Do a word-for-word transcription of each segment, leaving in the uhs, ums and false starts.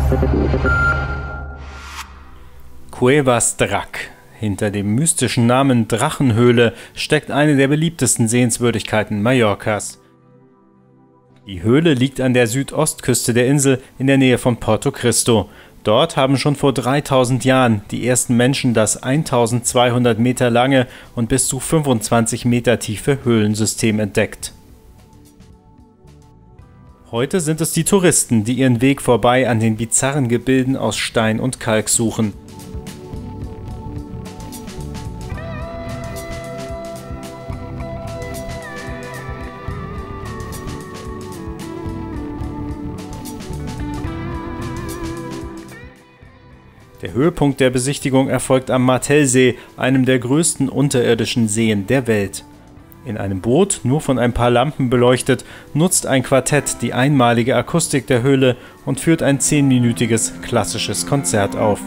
Cuevas Drac. Hinter dem mystischen Namen Drachenhöhle steckt eine der beliebtesten Sehenswürdigkeiten Mallorcas. Die Höhle liegt an der Südostküste der Insel in der Nähe von Porto Cristo. Dort haben schon vor dreitausend Jahren die ersten Menschen das eintausendzweihundert Meter lange und bis zu fünfundzwanzig Meter tiefe Höhlensystem entdeckt. Heute sind es die Touristen, die ihren Weg vorbei an den bizarren Gebilden aus Stein und Kalk suchen. Der Höhepunkt der Besichtigung erfolgt am Martelsee, einem der größten unterirdischen Seen der Welt. In einem Boot, nur von ein paar Lampen beleuchtet, nutzt ein Quartett die einmalige Akustik der Höhle und führt ein zehnminütiges klassisches Konzert auf.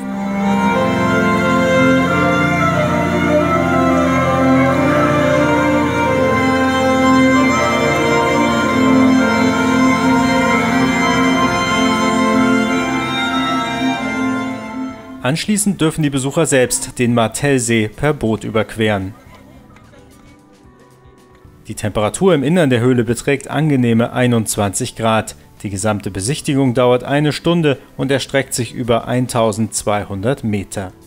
Anschließend dürfen die Besucher selbst den Martelsee per Boot überqueren. Die Temperatur im Innern der Höhle beträgt angenehme einundzwanzig Grad. Die gesamte Besichtigung dauert eine Stunde und erstreckt sich über eintausendzweihundert Meter.